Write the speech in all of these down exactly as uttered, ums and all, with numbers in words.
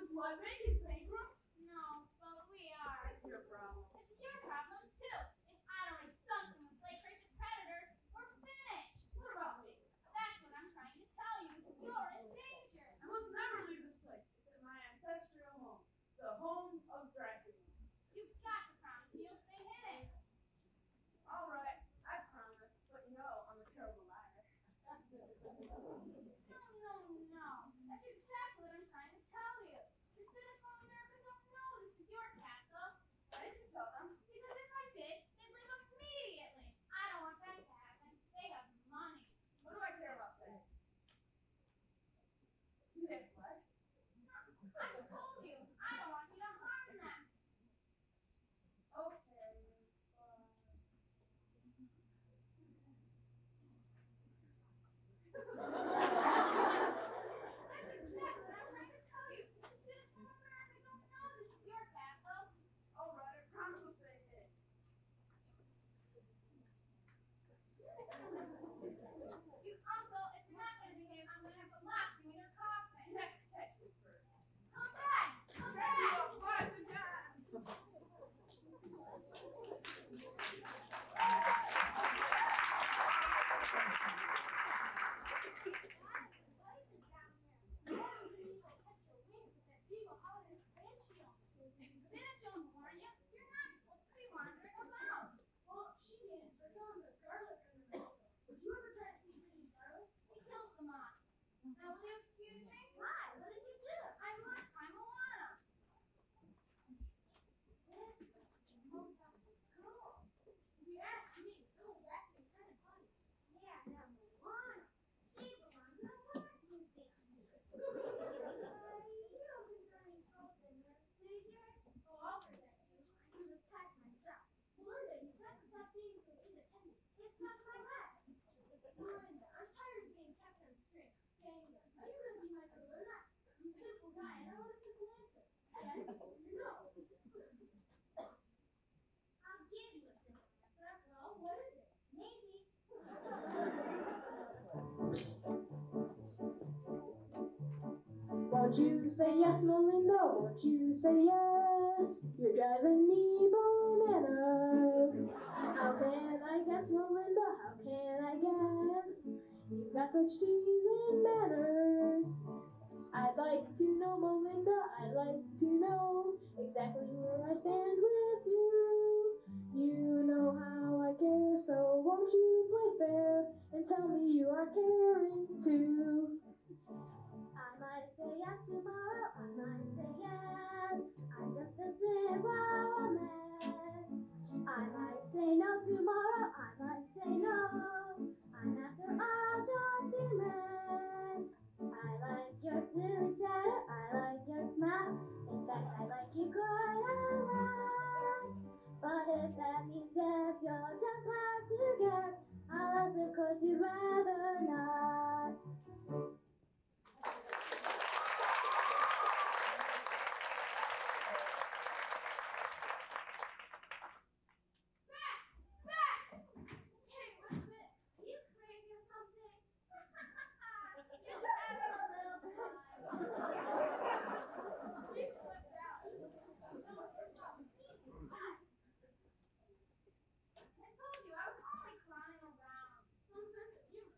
blood bank is bankrupt? No, but we are. It's your problem. It's your problem, too. If I don't eat something with slave races predators, we're finished. What about me? That's what I'm trying to tell you. You're in danger. I must never leave this place. It's my ancestral home. The home of Dracula. You've got to promise me you'll stay hidden. All right, I promise. But you know, I'm a terrible liar. No, no, no. That's exactly what I'm trying to tell you. The citizens from America don't know this is your castle. Why didn't you tell them? Because if I did, they'd leave immediately. I don't want that to happen. They have money. What do I care about that? You have what? I told you. I don't want you to harm them. Okay, but... That's exactly what I'm trying to tell you. The citizens from America don't know this is your castle. All right, I promise I'll stay hidden. You uncle, if you're not going to behave, I'm going to have to lock you in your coffin. You have to catch me first. Come back! Come back! Dracula, fly the guns! Didn't Joan warn you? You're not supposed to be wandering about. Well, she did, but some of the garlic in the middle. Would you ever try to feed me garlic? He kills the moths. Now, will you excuse me? Why? What did you do? I must find Moana. Cool. If you ask me, it was actually kind of funny. Yeah, now Moana. She belongs in a wax museum. Oh, I'll forget you. I can just pack myself. Melinda, you have to stop being so independent. It's not my wax. Melinda, I'm tired of being kept on string. Saying this. Are you going to be my girl or not? I'm a simple guy, and I want a simple answer. Yes or no? I'll give you a simple answer. Well, what is it? Maybe. Won't you say yes, Melinda? Won't you say yes? You're driving me bananas. How can I guess, Melinda? How can I guess? You've got such teasing manners. I'd like to know, Melinda, I'd like to know exactly where I stand with you. You know how I care, so won't you play fair and tell me you are caring too? I might say yes tomorrow, I might say yes. I'm just a simple man. I might say no tomorrow, I might say no. I'm after all just human. I like your silly chatter, I like your smile. In fact, I like you quite a lot. But if that means yes, you'll just have to guess. Unless, of course, you'd rather not. Hey, what's this? Are you crazy or something? Just having a little fun. She slipped out. I told you, I was only clowning around. Some sense of humor.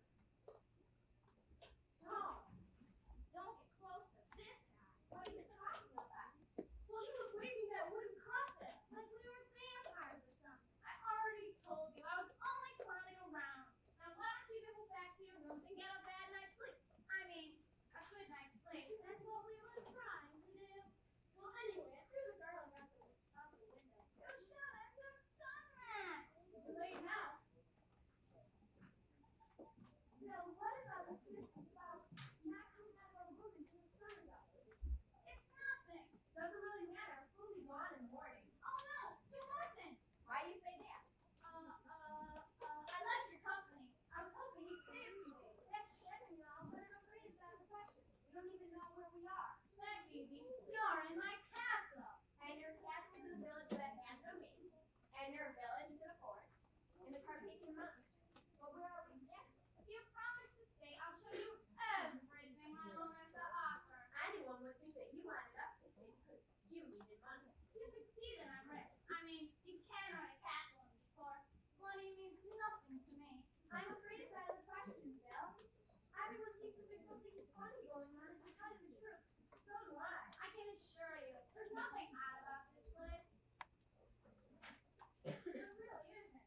Tom, Don't get close to this guy. what are you talking about? Well, he was waving that wooden cross at us. Like we were vampires or something. I already told you, I was only clowning around. Now why don't you go back to your rooms and get a bad night's sleep? I mean, a good night's sleep. That's what we were trying to do. Well, anyway, I threw the garlic out the, out the window. You should have just done that. Too late now. Now, what about the business about not coming out of our room until the sun is up? It's nothing. Doesn't really matter. We'll be gone in the morning. Oh no, you mustn't. Why do you say that? Uh, uh, uh, I like your company. I was hoping you'd stay a few days. That's kidding, y'all, but I'm afraid it's out of the question. We don't even know where we are. That's easy. You're in my castle. And your castle is in a village that has no name. And your village is in a forest. In the Carpathian Mountains. But where are we exactly? If you promise to stay, I'll show you You could see that I'm rich. I mean, you can run a castle in before. Money means nothing to me. I'm afraid it's out of the question, Bill. Everyone seems to think something funny going on, and to tell you the truth, so do I. I can assure you, there's nothing odd about this place. There really isn't.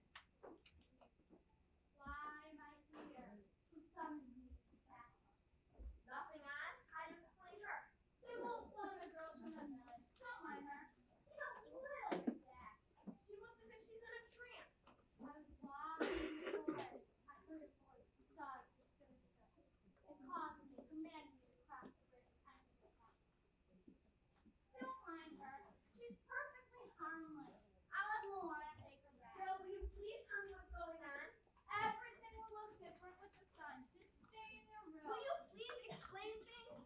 Why am I here? Who summoned me to the castle? Nothing odd. I just played her. They won't one of the girls from the village. Don't mind her. She's a little bit sad. She looks as if she's in a trance. I was walking in the woods. I heard a voice beside the sinister. It caused me, commanded me to cross the bridge and enter the castle. Don't mind her. She's perfectly harmless. I'll let Luana take her back. Bill, will you please tell me what's going on? Everything will look different with the sun. Just stay in your room. Will you please explain things?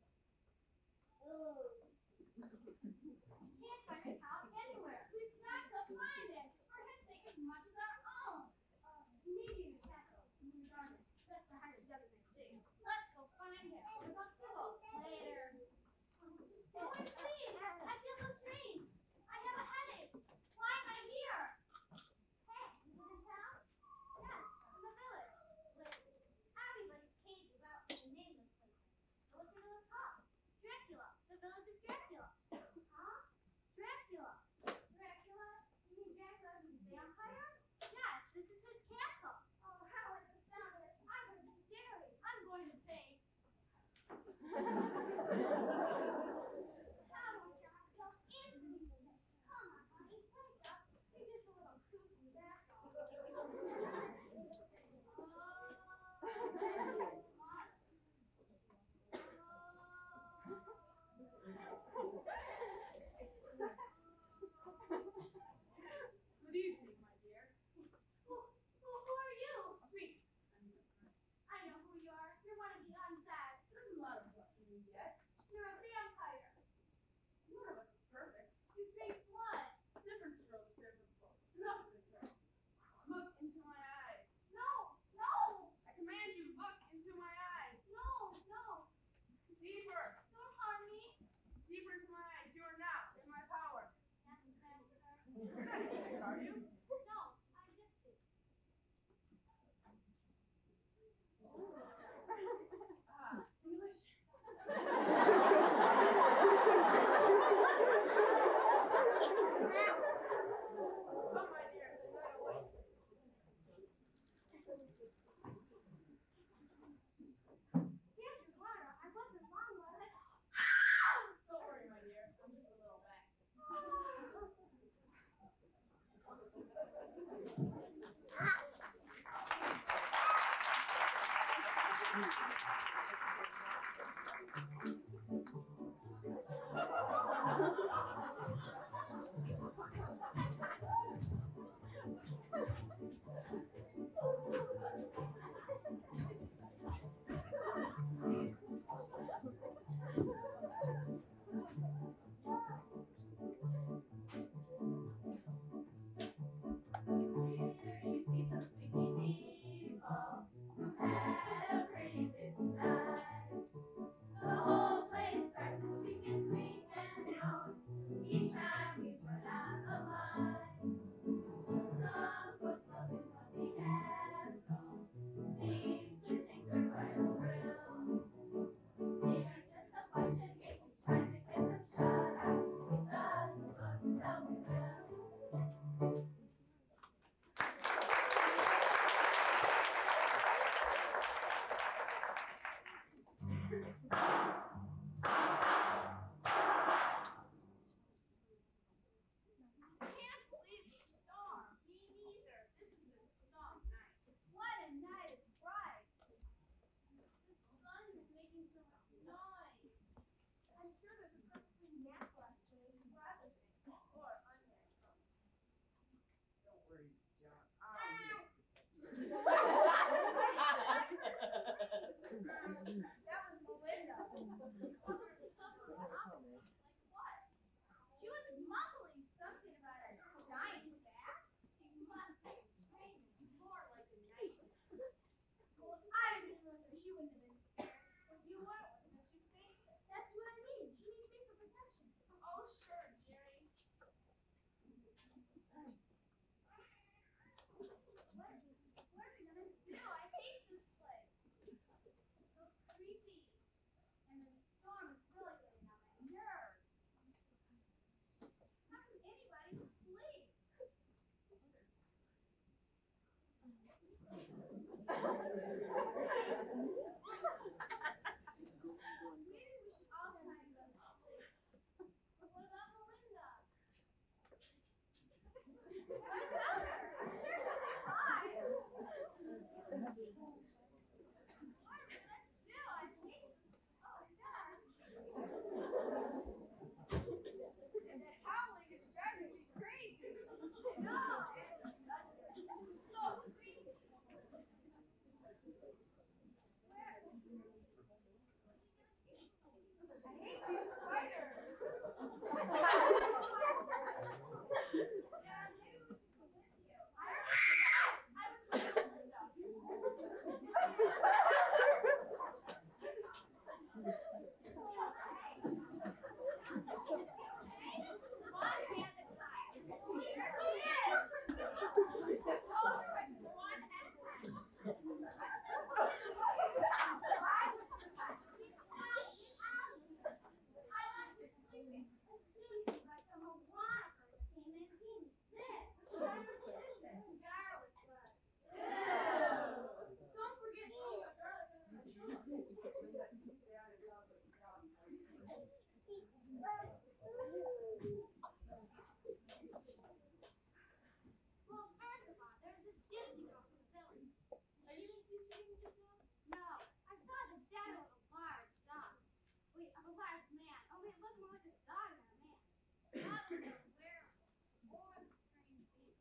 Oh. Can't find a cow anywhere. We've got to find it. For his sake as much as our own. Uh, maybe in the castle. In the garden. That's behind the other big city. Let's go find him. What about Sybil? Later. Oh, wait, please. I feel so strange. I have a headache. Why am I here? Hey, you in town? Yes, in the village. Lately, everybody's caged about the nameless place. What's the village called? Dracula. The village of Dracula. Huh? Dracula. Dracula? You mean Dracula is a vampire? Yes, this is his castle. Oh, how is the sound of it? I'm going to be scary. I'm going to faint. How do we get ourselves into these things? Come on, honey, wake up. You're just a little cuckoo, that's all. Oh, Good evening, my dear. Who, who, who are you? Me. I know who you are. You're one of the undead. There's a lot of what you need yet. You're a vampire. None of us is perfect. You drink blood. Different strokes, different folks. Enough of this now. Look into my eyes. No, no, I command you, look into my eyes. no, no. Deeper. Don't harm me. Deeper into my eyes. You are now in my power. Nothing faster. You're not sick, are you? No, I'm just Ah, delicious. Oh, my dear, the night away. Here's your water. I wasn't long, was it? Don't worry, my dear. I'm just a little back. Here you see some sleepy people who had a pretty I hate these spiders. Don't forget sugar, garlic, Well, first of all, there's this gypsy girl from the village. Are you you shooting yourself? No, I saw the shadow of a large dog. Wait, of a large man. Only it looked more like a dog than a man. That was a werewolf or the strange beast.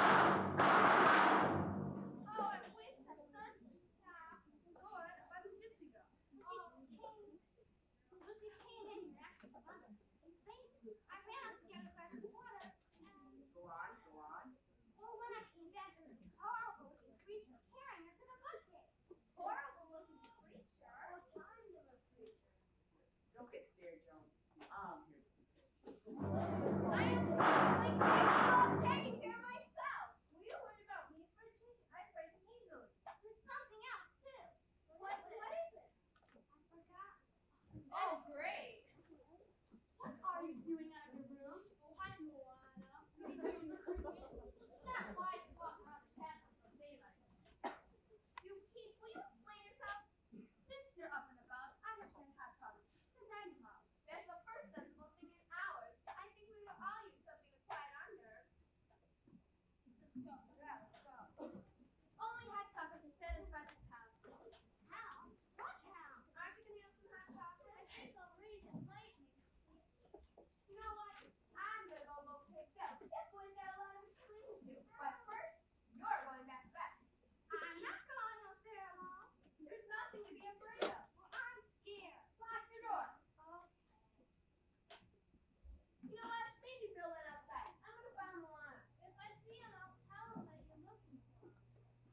Oh, I wish the sun would stop. Good, about the gypsy girl. Oh, Kate. Well, she came in here after the mother. She fainted. I ran out to get her a glass of water, and Go on, go on. well, when I came back, there was this horrible-looking creature carrying her to the bookcase. Horrible-looking creature. What kind of a creature? Don't get scared, Joan. I'm here. I am like I'm taking care of myself. Will you worry about me for a change? I frighten easily. There's something else too. What, what is it? I forgot. Oh, great. What are you doing out of your room? Oh, hi, Moana. What are you doing in your room? It's not wise to walk around the castle until daylight. You Pete, will you explain yourself? Since you're up and about, I have been hot talking the dining hall. That's the first sensible thing in hours. I think we will all use something to quiet our nerves. Let's go. Yeah, let's go. Only hot chocolate can satisfy this house. How? What how? Aren't you gonna have some hot chocolate? I think I'll read and lightning. You know what? I'm gonna go locate Belle. This boy's got a lot of explaining to do. But first, you're going back to bed. I'm not going out there alone. There's nothing to be afraid of. Well, I'm scared. Lock your door. Okay. You know what? Maybe Bill went outside. I'm gonna find Moana. If I see him, I'll tell him that you're looking for him.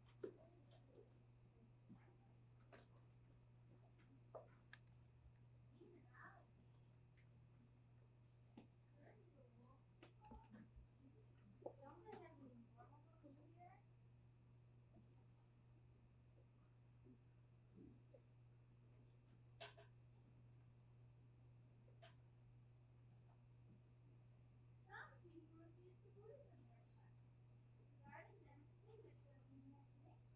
He's out. Don't they have any normal over here? Some people refuse to believe in their science, regarding them as figments of the imagination.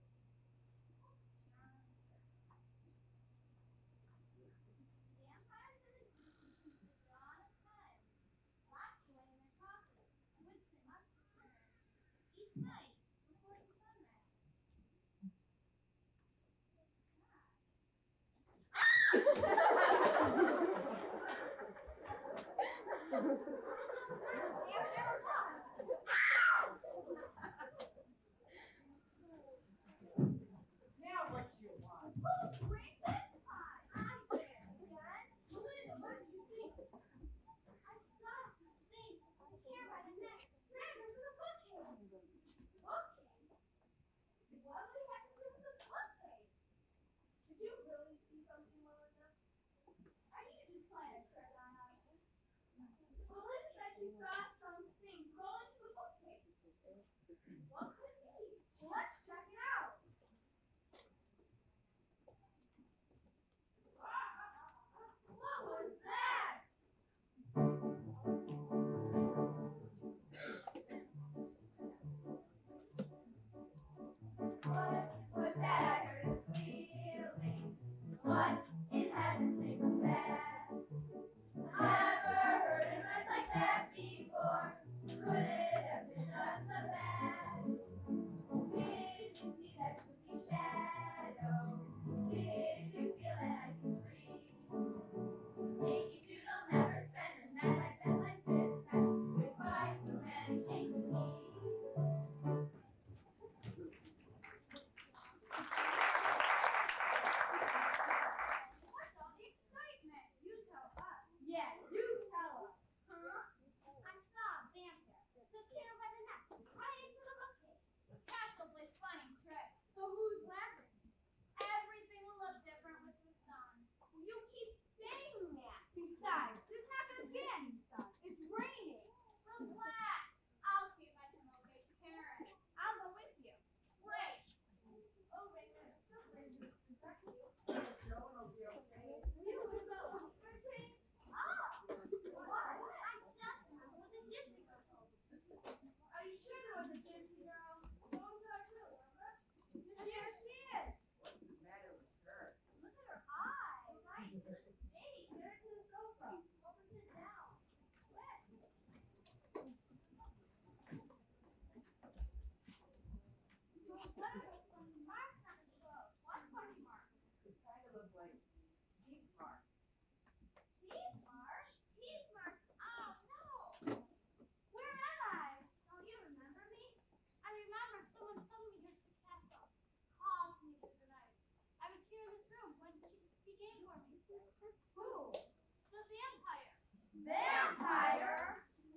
Vampires are the creatures since the dawn of time, locked away in their coffins, which they must return each night before the sunrise. Now what you want? Who's doing this time? I did. Again? Melinda, what did you see? I saw something. Hair by the neck. Dragged her to the bookcase. Bookcase? What would he have to do with the bookcase? Did you really see something, Melinda? Are you just playing a trick on us? Melinda said she saw something go into the bookcase. What could it be? Let's check it out. Vampire?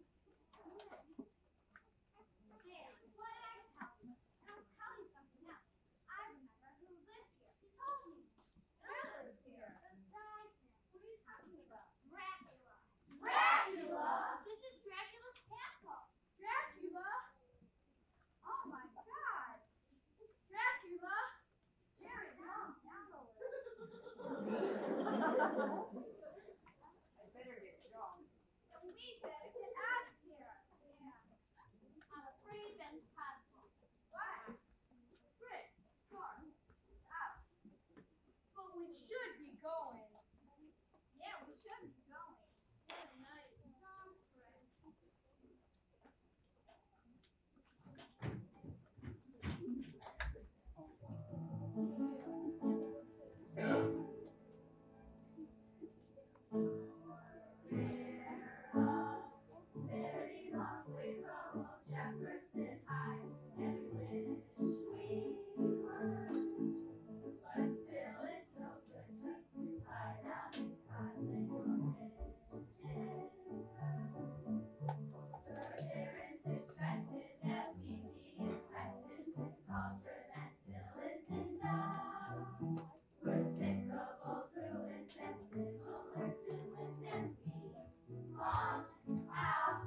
There, what did I tell you? And I'll tell you something else. I remember who lived here. She told me. Who lives here? Besides him. What are you talking about? Dracula. Dracula? This is Dracula's castle. Dracula? Oh my God! Dracula? Jerry, Mom, down a I better get drunk. We better get out of here. Yeah. I'm afraid that's possible. Why? Fritz, car, out. But we should be going. Yeah, we should be going. What a nice song, Fred. Very long way from old Jefferson High, and we wish we were. But still it's no good just to lie down and cry when your wish is heard. Her parents expected that we'd be infected with culture that still isn't done. We're sick of old ruins and similar doings, and we want out.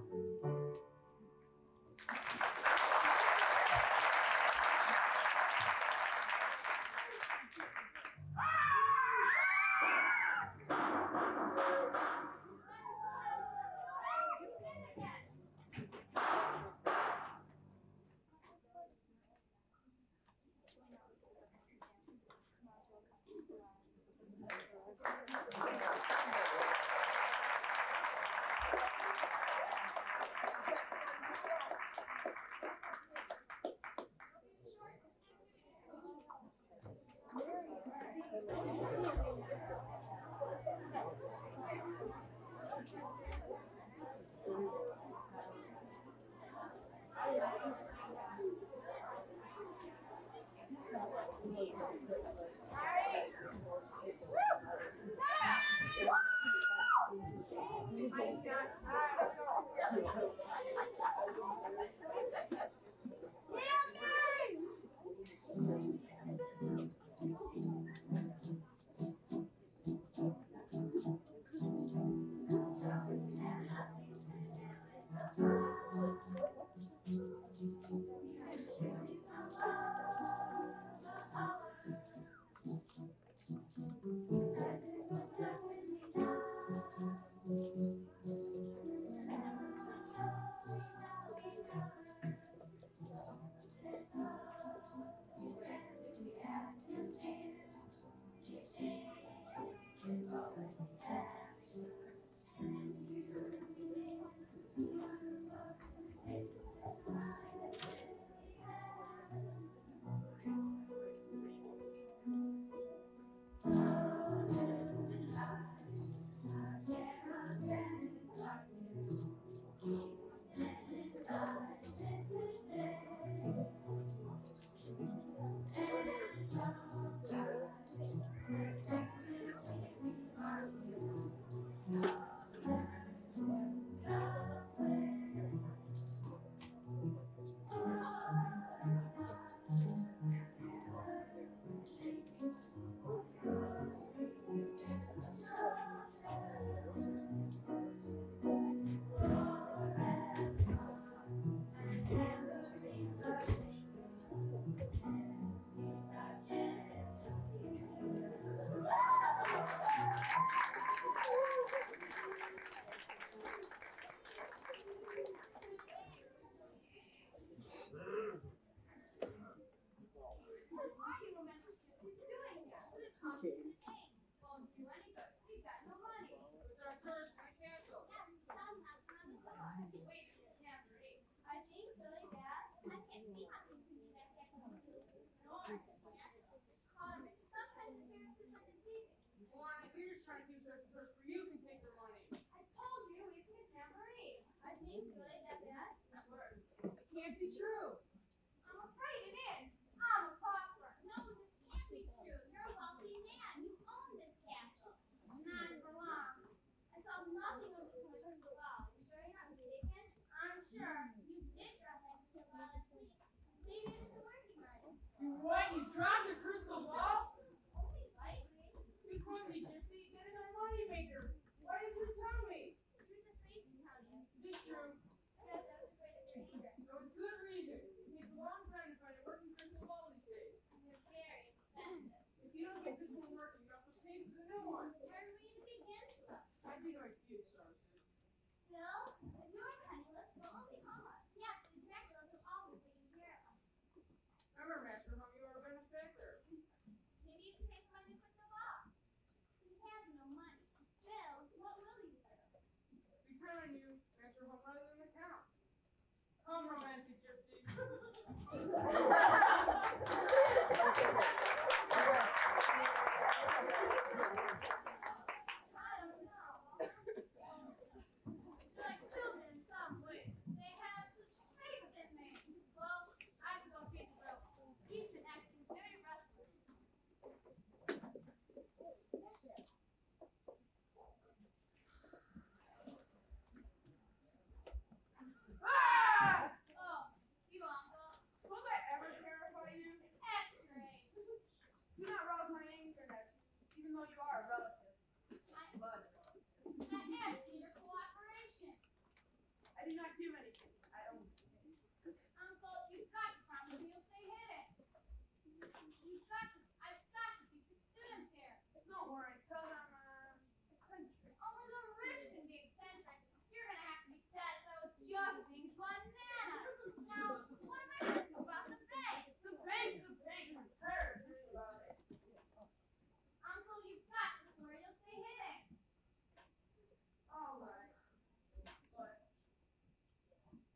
Bill, you're penniless, but only us. Yes, the Draculas have always taken care of us. Remember, Master, how you are a benefactor. Maybe you can take the money with the law. He has no money. Bill, what will you do? Return on you, Master Home, rather than the count. Come, romantic gypsy. Like children in some ways. They have such faith in me. Well, I have to go feed the rope. He's been acting very restless. Ah! Oh, you, Uncle. Will that ever terrify you? X-ray. Do not rouse my anger, nephew, even though you are a relative. I, But I asked you your cooperation. I do not do anything. I only Uncle, you've got to promise me you'll stay hidden. You've got to, I've got to keep the students here. Don't worry, tell them I'm eccentric. Only the rich can be eccentric. You're gonna have to be satisfied with just being bananas. Now, what am I gonna do about the bank? The bank, the bank, I'm tired of hearing about it. Uncle, you've got to swear you'll stay hidden. All right. But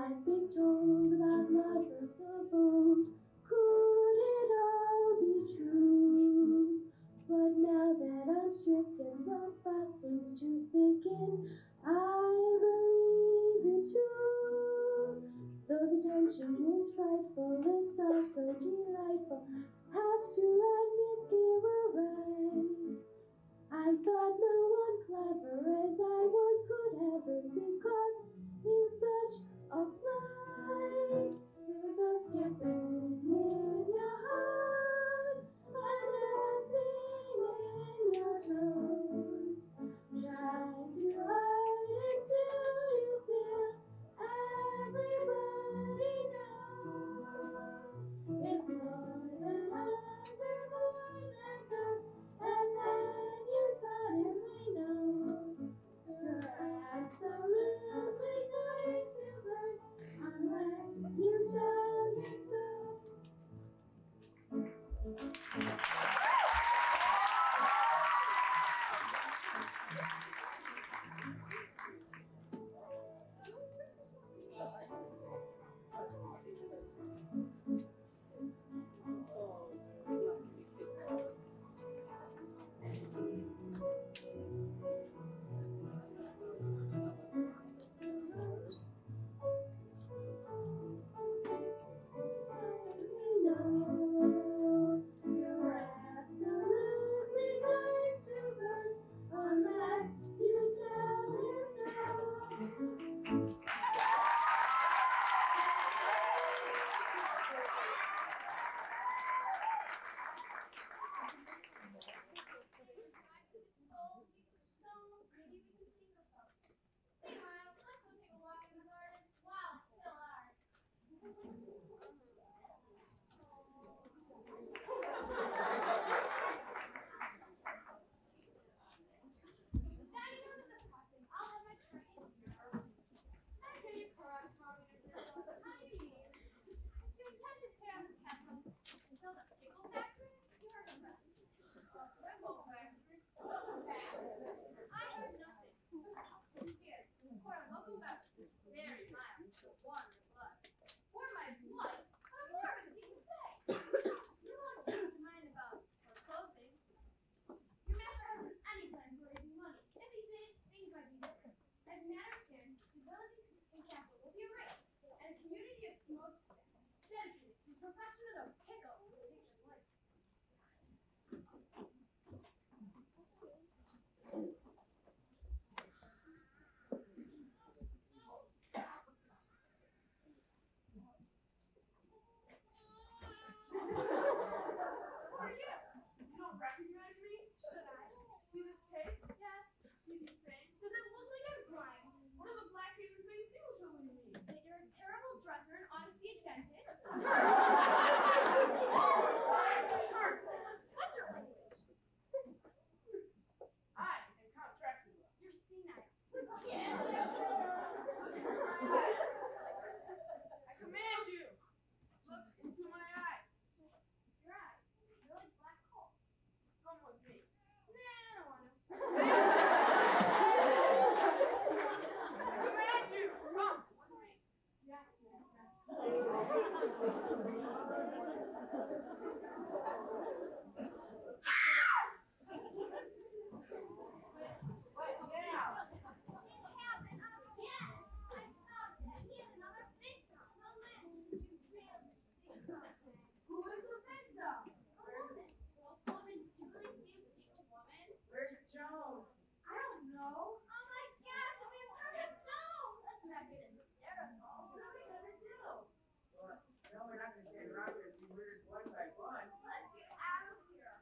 I've been told about lovers of old. Could it all be true? But now that I'm stricken, the thought seems to thicken. I believe it too. Though the tension is frightful, it's also delightful. Have to admit they were right. I thought no one clever as I was could ever be caught in such a plight. There's a skipping in your heart, a dancing in your toes. Trying to hide it, still you feel everybody knows. It's more than hunger, more than thirst, and then you suddenly know you're absolutely going to burst unless you tell yourself. Meanwhile, let's go take a walk in the garden while it's still dark. Daddy, go to the crossing. I'll have my tray in here. I hear you correct, Communist. How do you mean? Do you intend to tear down the castle and build a pickle factory? You heard him right. A pickle factory? I heard nothing. Here, pour a local beverage. Very mild to warm your blood. Warm my blood? What a morbid thing to say! You won't change your mind about foreclosing. Your master hasn't any plans for raising money. If he did, things might be different. As matters stand, the village and castle will be erased, and a community of smoked dedicated to the perfection of pickle will take their place. Who are you? You don't recognize me? Should I? See this tape? Yes. See these things? Does it look like I'm crying? What do the black paper things usually mean? That you're a terrible dresser and honestly a dentist? What's your language? I am Count Dracula. You're senile. I command you, look into my eyes. Your eyes. You're like black coal. Come with me. Nah, I don't want to. I command you, come with me. Yes, master. What now? Captain, oh yes! I stopped it. He is another victim. No man, you really think something. Who is the victim? A woman. Will a woman duly seem to take a woman? Where's Joan? I don't know. Oh my gosh, we've heard of Joan! Let's not get hysterical. What are we gonna do? Well, no, we're not going to stand around here and be murdered one by one. Let's get out of here.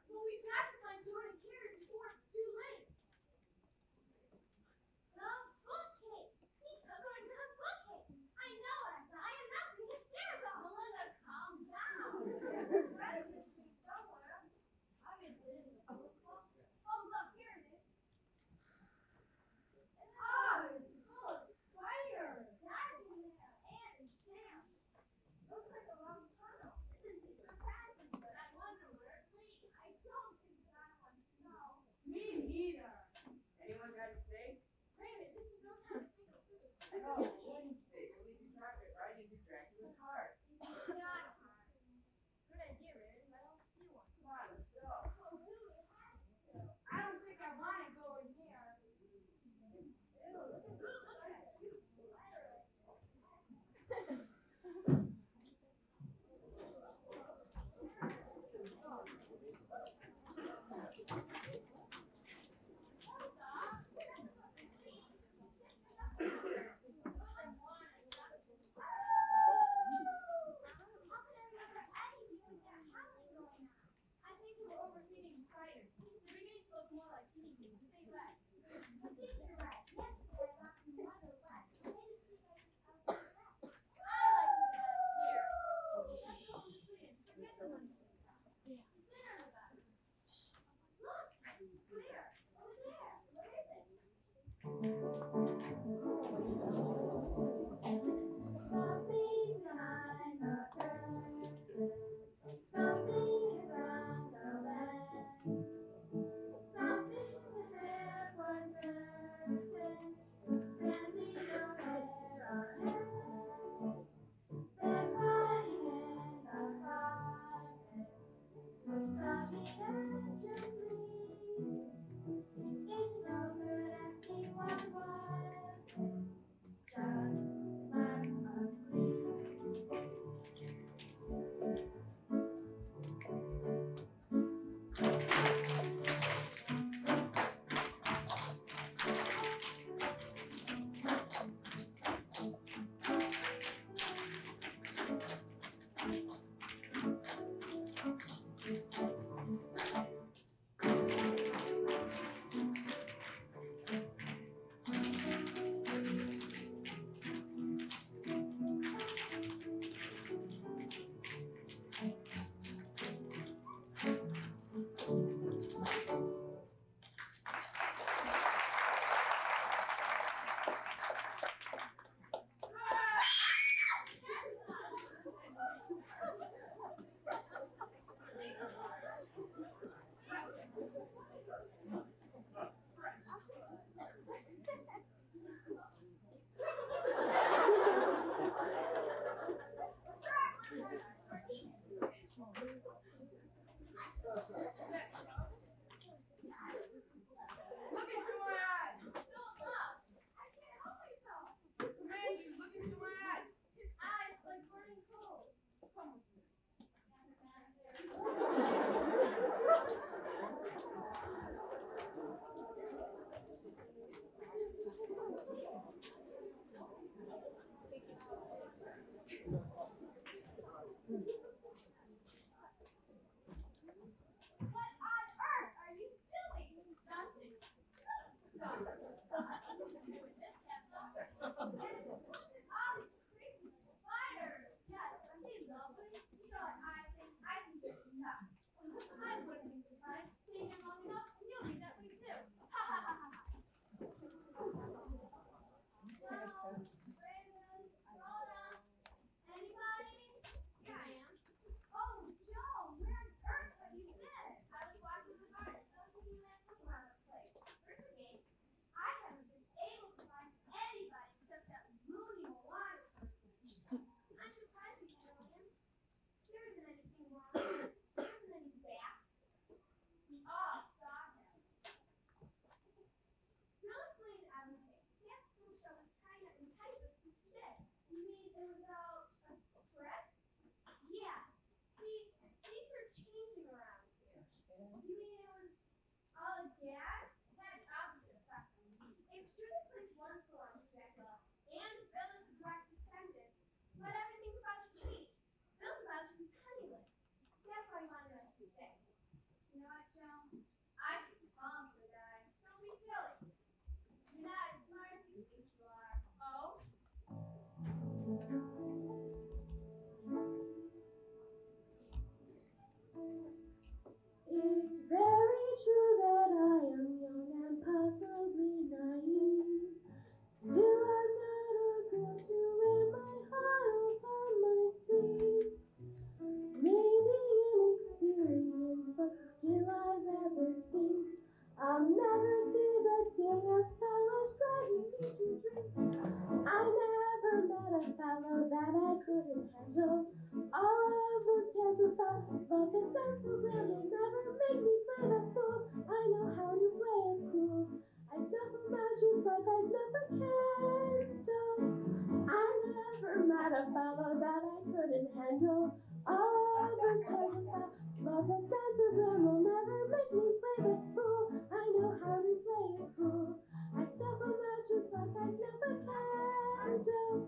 couldn't handle all of those tales about love that sounds so grand will never make me play the fool. I know how to play it cool. I snuff them out just like I snuff a candle. I never met a fellow that I couldn't handle. All of those tales about love that sounds so grand will never make me play the fool. I know how to play it cool. I snuff them out just like I snuff a candle.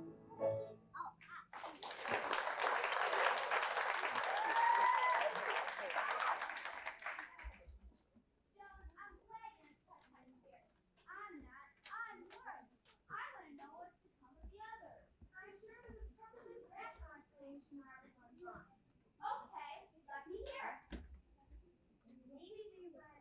Joan, I'm glad you're in such high spirits. I'm not. I'm worried. I want to know what's become of the others. I'm sure it was perfectly rational explanation for everyone's mind. Okay, let me hear it. Maybe they went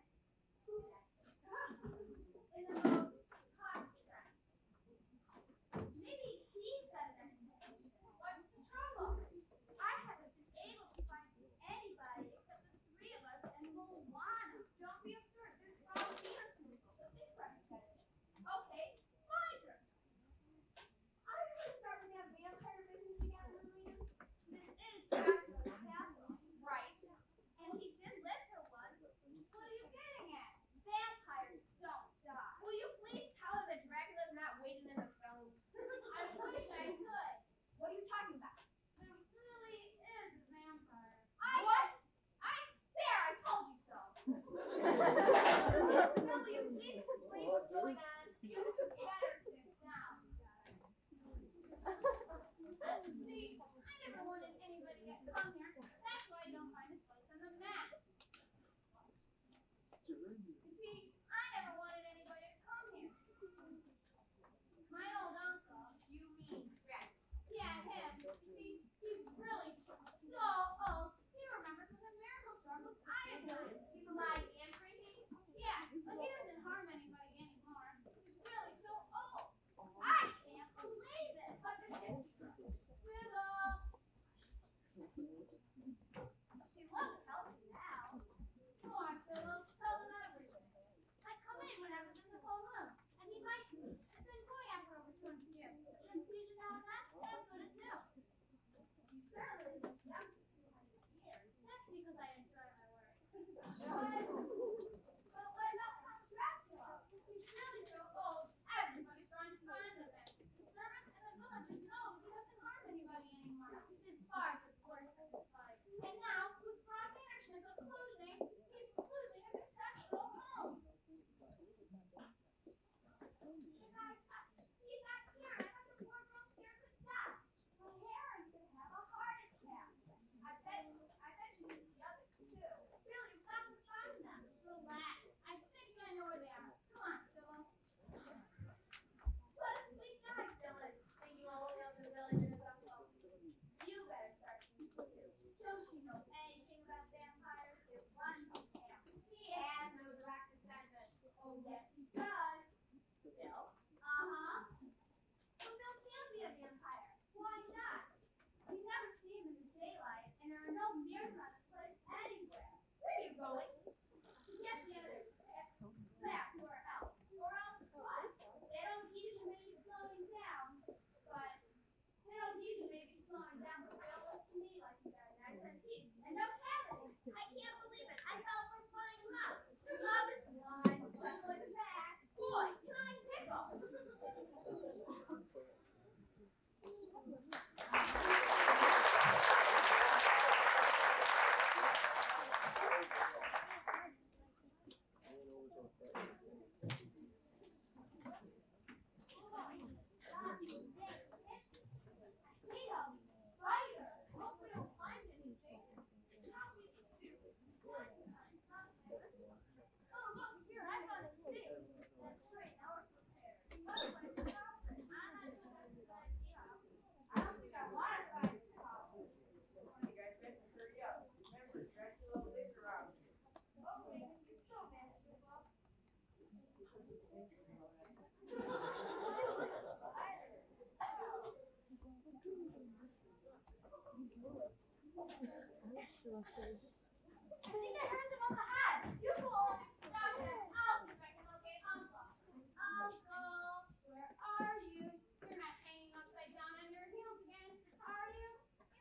in the most toxic sense. Maybe he said an explanation. What's the trouble? I haven't been able to find anybody except the three of us and Moana. Don't be absurd. There's Ron Peterson, the big representative. Okay, find her. Are you really starting that vampire business again, Lillian? This is Dracula's castle. Right. And he did live here once. What are you getting at? Vampires don't die. Will you please tell her that Dracula's not waiting in the stove? I wish I could. What are you talking about? There really is a vampire. I what? I there, I told you so. Will you please explain what's going on? You two better sit down. See, I never wanted anybody to come here. That's why you don't find this place on the map. You see, I never wanted anybody to come here. My old uncle, you mean Rex? Yeah, him. You see, he's really so old. He remembers when the miracle drug was iodine. He's alive and drinking? Yeah, but he doesn't harm anybody anymore. He's really so old. I can't believe it. But the gypsy drug. Sybil! She looks healthy now. Go on, Sybil. Tell them everything. I come in whenever there's a full moon, and he bites me. I've been going after over two hundred years. The infusion now and then, as good as new. You certainly look young for two hundred years. That's because I enjoy my work. But, but what about Count Dracula? He's really so old, everybody's trying to find him. The servants and the villagers know he doesn't harm anybody anymore. His bar gets worse than his fight. And now, with Ron Anderson losing, he's losing his exceptional home. He's not, he's not here. I thought the poor girl's scared to death. Well, Harry's gonna have a heart attack. I bet, I bet she did the others too. Really, you've got to find them. Relax. I think I know where they are. Come on, Sybil. What a sweet guy, Phyllis. Thinking only of the village and his uncle. You better start thinking too. Don't you know anything about vampires? It runs his family. He has no direct descendants. Oh, yes, he does. Bill? Uh-huh. Well, Bill can't be a vampire. Why not? You never see him in the daylight, and there are no mirrors around this place anywhere. Where are you going? To get the others. Left or else. Or else what? They don't usually maybe slowing down, but they don't usually maybe slowing down, but Bill looks to me like he's got nice and teeth and no cavity. I can't believe it. I felt like flying him out. Love is blind. Jungle is back. Boy, time pickle. I think I heard them on the hat. You go on and stop him. I'll see if I can locate Uncle. Uncle, where are you? You're not hanging upside down on your heels again, are you?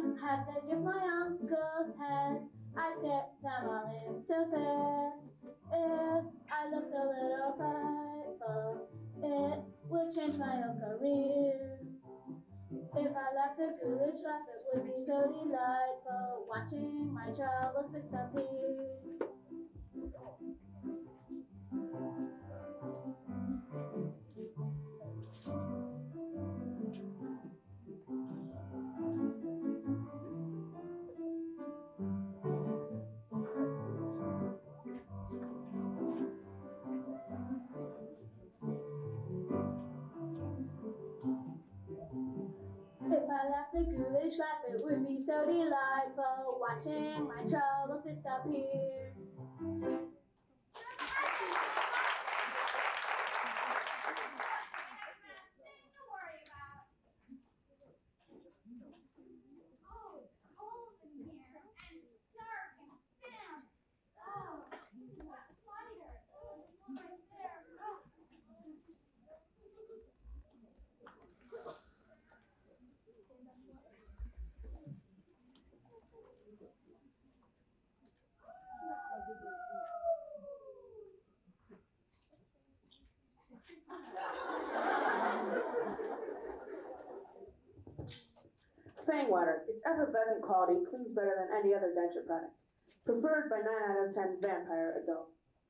Had the gift my uncle has, I'd get them all into fits. If I looked a little frightful, it would change my whole career. If I laughed a ghoulish laugh, it would be so delightful, watching my troubles disappear. If I laughed a ghoulish laugh, it would be so delightful, watching my troubles disappear. Oh, it's cold in here and dark and damp. Oh, what's lighter? Oh, there's one right there. Oh. Fang water. Its effervescent quality cleans better than any other denture product. Preferred by nine out of ten vampire adults.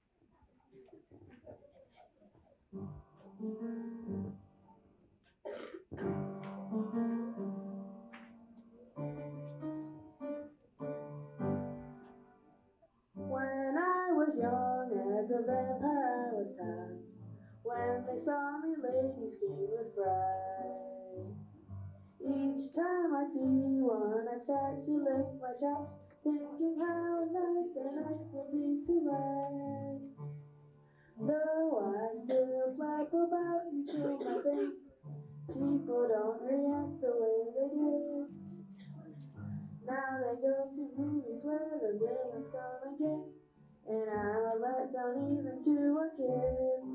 When I was young as a vampire, I was times. When they saw me, ladies screamed with fright. Each time I see one, I start to lick my chops, thinking how nice their necks would be to ride. Though I still flap about and chill my face, people don't react the way they did. Now they go to movies where the villains come again, and I'm a letdown even to a kid.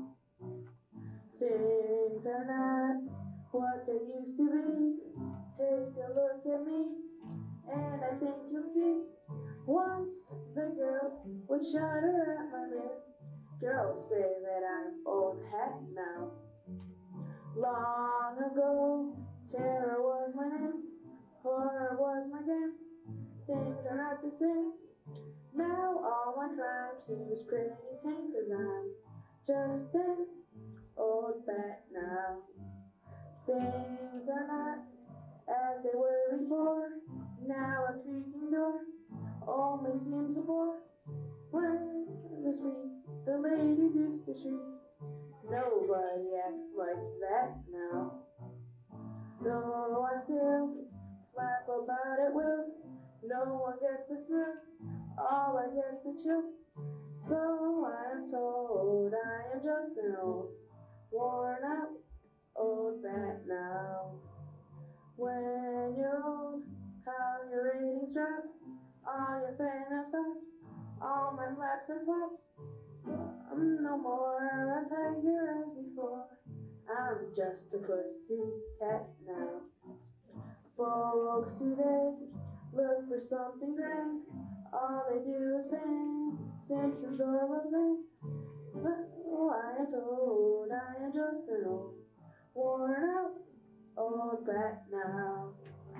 Things are not what they used to be. Take a look at me, and I think you'll see. Once the girl would shudder at my lip. Girls say that I'm old hat now. Long ago, terror was my name, horror was my game. Things are not the same. Now all my crime seems pretty tame, cause I'm just an old bat now. Things are not as they were before. Now a creaking door only seems a bore. When the sweet, the ladies used to shriek, nobody acts like that now. Though I still flap about at will, no one gets a thrill, all I get's a chill. So I am told I am just an old, worn out old bat now. When you're old, how your ratings drop, all your fan mail stops, all my flaps are flops. I'm no more a tiger as before, I'm just a pussy cat now. Folks today look for something grand, all they do is ban Simpsons or Roseanne. But oh, I am told I am just an old, worn out old bat now.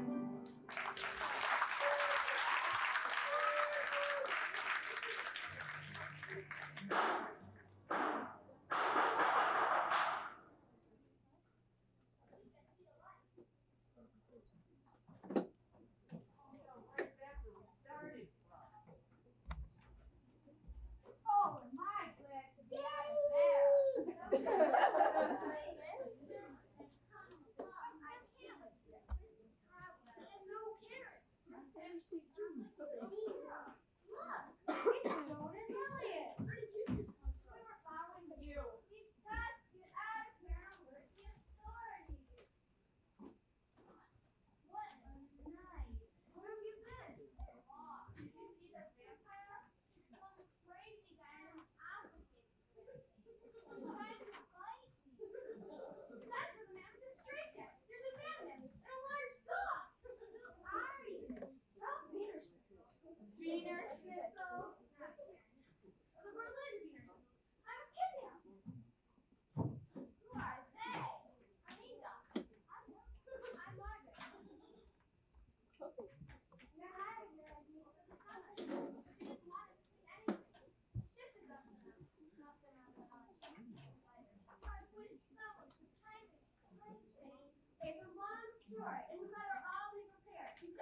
Oh, am I glad to be out of there. I can't let you get this Dracula. There's no carrot. Look, it's Joan and Elliot. Where did you two come from? We were following you. Because get out of here and alert the authorities. What a night. Where have you been? Lost. Did you see the vampire? Some crazy guy in an obfuscated with me. He tried to bite me. That's the man with the straight jacket. There's a man man and a large dog. Who are you?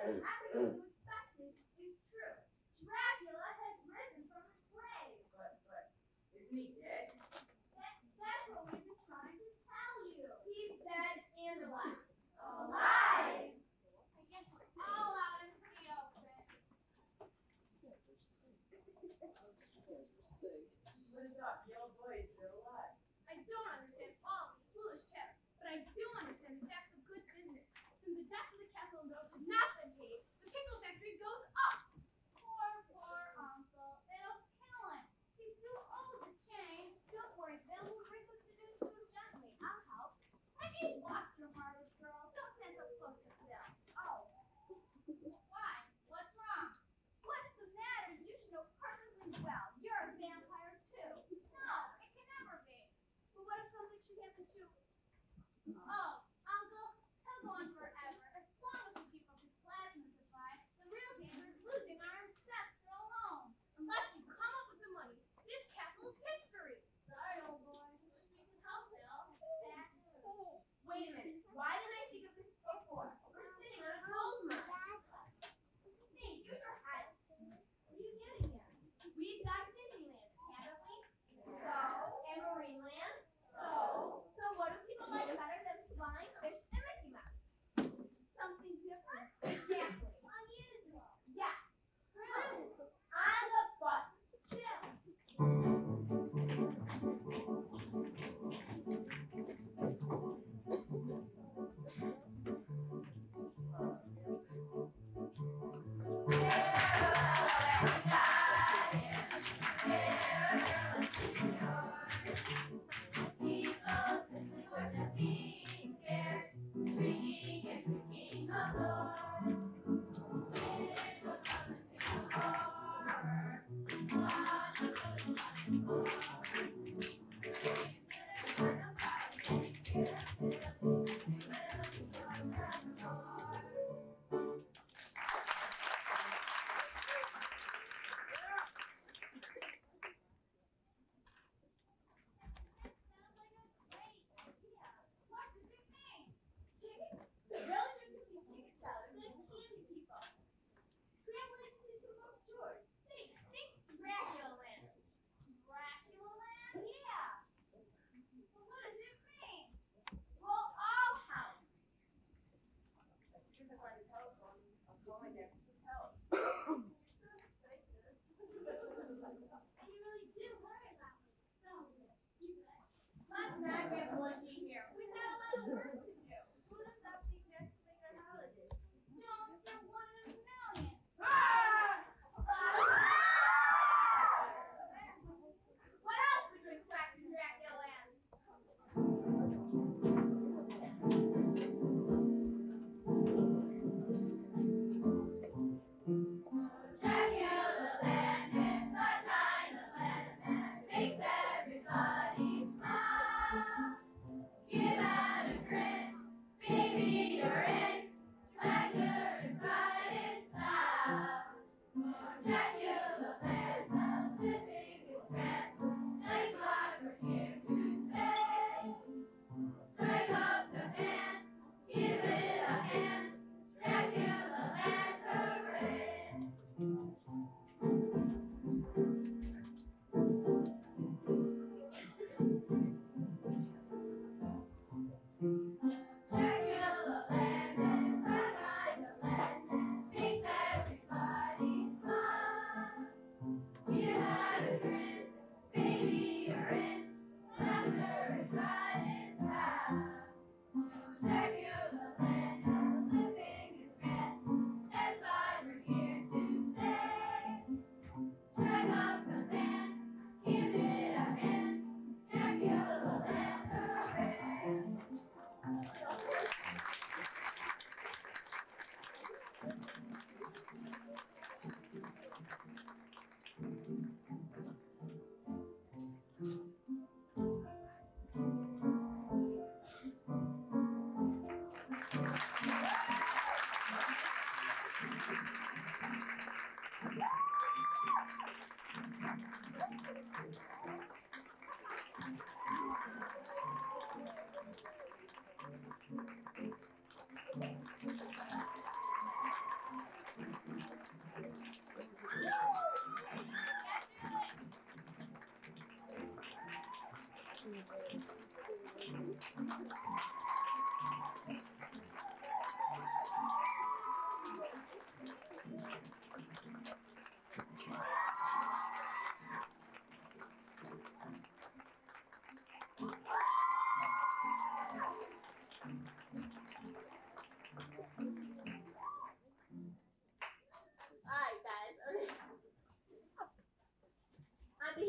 everything you expected is true. Dracula has risen from his grave. But, but, isn't he dead? That, that's what we've been trying to tell you. He's dead and alive. Alive? I guess we're all out into the open. What is up? The old boy is still alive. I don't understand all this foolish chatter, but I do understand that that's a good business. Since the death of the castle goes has not been paid, the pickle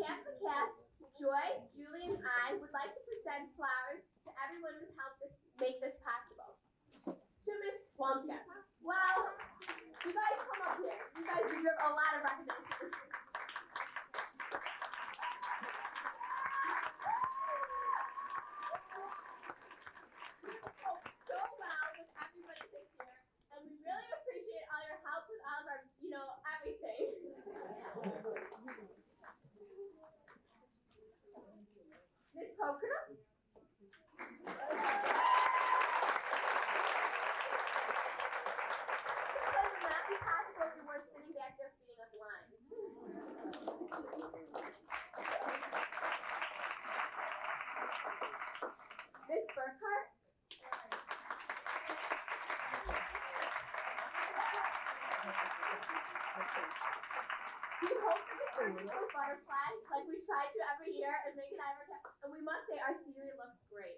behalf of the cast, Joy, Julie, and I would like to present flowers to everyone who's helped us make this possible. To Miss Plunkett. Well, you guys come up here. You guys deserve a lot of recognition. So well with everybody this year, and we really appreciate all your help with all of our, you know, everything. Miss Coconut? This would not be possible if you weren't sitting back there feeding us lines. Miss Burkhart? We hope that we turn into a butterfly like we try to every year and make it out of our cap. And we must say our scenery looks great.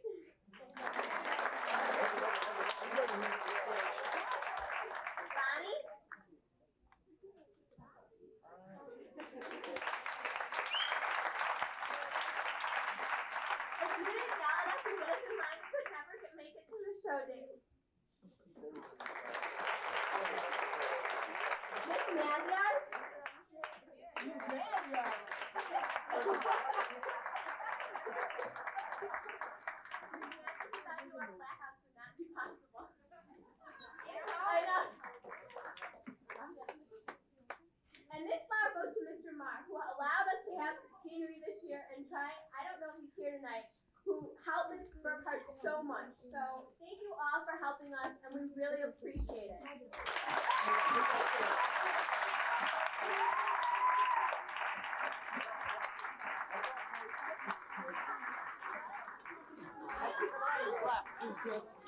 Bonnie? If you didn't yell at us and get us in line, we could never get, make it to the show date. Miss Maziard? Without you, our blackouts would not be possible. I know. And this flower goes to Mister Marr, who allowed us to have scenery this year and try, I don't know if he's here tonight, who helped Miss Burkhart so much. So thank you all for helping us, and we really appreciate it. Left.